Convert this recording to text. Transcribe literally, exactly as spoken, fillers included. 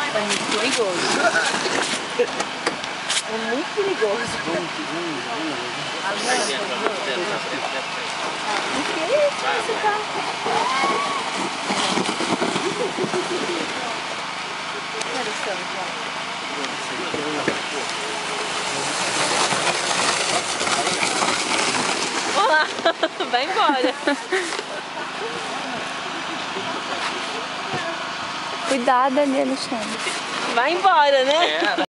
É muito perigoso. É muito perigoso. O que é esse carro? Olha o céu, olá, vai embora. Cuidado ali, Alexandre. Vai embora, né? É.